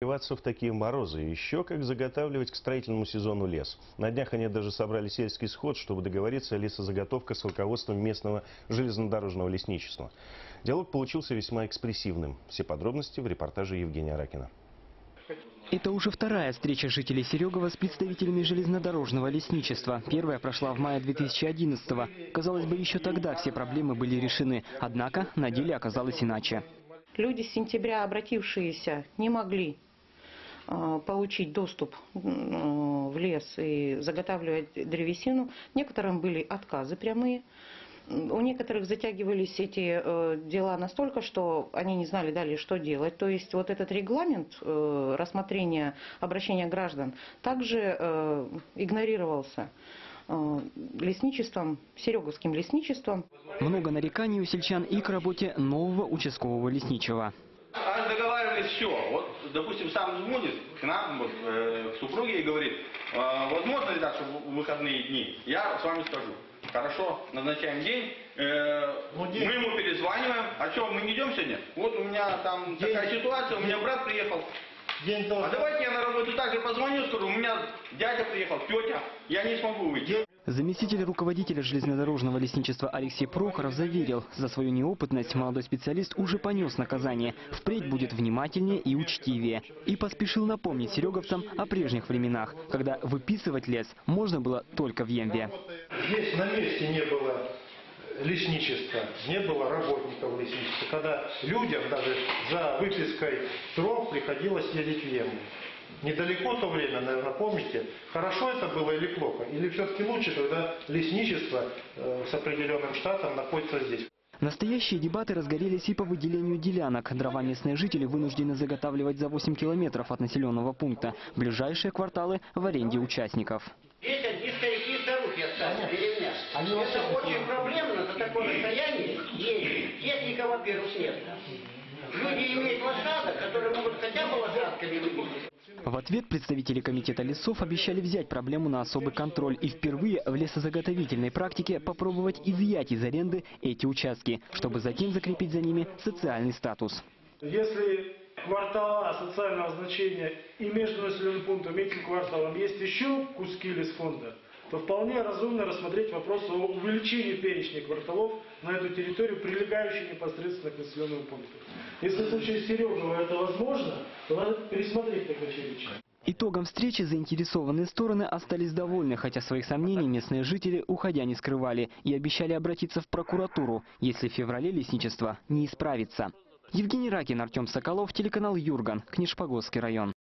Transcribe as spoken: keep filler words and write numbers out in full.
В такие морозы. Еще как заготавливать к строительному сезону лес. На днях они даже собрали сельский сход, чтобы договориться о лесозаготовках с руководством местного железнодорожного лесничества. Диалог получился весьма экспрессивным. Все подробности в репортаже Евгения Ракина. Это уже вторая встреча жителей Серегова с представителями железнодорожного лесничества. Первая прошла в мае две тысячи одиннадцатого. Казалось бы, еще тогда все проблемы были решены. Однако на деле оказалось иначе. Люди с сентября обратившиеся не могли получить доступ в лес и заготавливать древесину. Некоторым были отказы прямые. У некоторых затягивались эти э, дела настолько, что они не знали далее, что делать. То есть вот этот регламент э, рассмотрения обращения граждан также э, игнорировался э, лесничеством, Сереговским лесничеством. Много нареканий у сельчан и к работе нового участкового лесничего. Аж договаривались все. Вот, допустим, сам звонит к нам, вот, э, к супруге и говорит, э, возможно ли так, что в выходные дни? Я с вами скажу. Хорошо, назначаем день, э, ну, день. Мы ему перезваниваем. А что, мы не идем сегодня? Вот у меня там день. Такая ситуация, у меня брат приехал. День а давайте я на работу также позвоню, скажу, у меня дядя приехал, тетя, я не смогу выйти. Заместитель руководителя железнодорожного лесничества Алексей Прохоров заверил, за свою неопытность молодой специалист уже понес наказание. Впредь будет внимательнее и учтивее. И поспешил напомнить сереговцам о прежних временах, когда выписывать лес можно было только в Емве. Здесь на месте не было лесничества, не было работников лесничества, когда людям даже за выпиской дров приходилось ездить в Емву. Недалеко то время, наверное, помните, хорошо это было или плохо? Или все-таки лучше, когда лесничество э, с определенным штатом находится здесь? Настоящие дебаты разгорелись и по выделению делянок. Дрова местные жители вынуждены заготавливать за восемь километров от населенного пункта. Ближайшие кварталы в аренде участников. Здесь одни старики и старухи остались, деревня. Это очень проблемно, за такое расстояние ездить. Техника, во-первых, нет. Люди имеют лошадок, которые могут хотя бы лошадками выпустить. В ответ представители комитета лесов обещали взять проблему на особый контроль и впервые в лесозаготовительной практике попробовать изъять из аренды эти участки, чтобы затем закрепить за ними социальный статус. Если квартала социального значения и между населенным пунктом и этим кварталом есть еще куски лесфонда, то вполне разумно рассмотреть вопрос о увеличении перечня кварталов на эту территорию, прилегающую непосредственно к населенному пункту. Если в случае Серегова это возможно, то надо пересмотреть такое решение. Итогом встречи заинтересованные стороны остались довольны, хотя своих сомнений местные жители, уходя, не скрывали и обещали обратиться в прокуратуру, если в феврале лесничество не исправится. Евгений Ракин, Артем Соколов, телеканал Юрган, Книжпогосский район.